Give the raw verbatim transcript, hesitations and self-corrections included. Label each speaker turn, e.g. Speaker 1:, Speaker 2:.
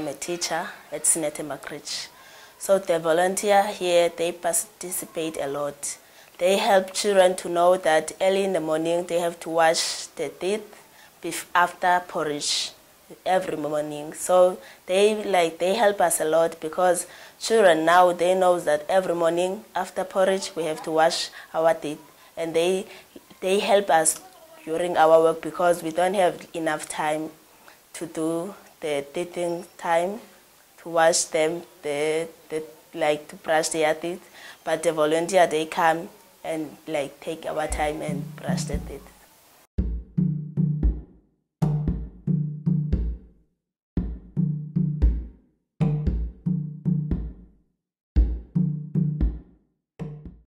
Speaker 1: I'm a teacher at Sinete Makridge. So the volunteer here, they participate a lot. They help children to know that early in the morning they have to wash their teeth after porridge every morning. So they like they help us a lot because children now they know that every morning after porridge we have to wash our teeth, and they they help us during our work because we don't have enough time to do the teething time, to wash them, the, the like to brush their teeth. But the volunteer, they come and like take our time and brush the teeth.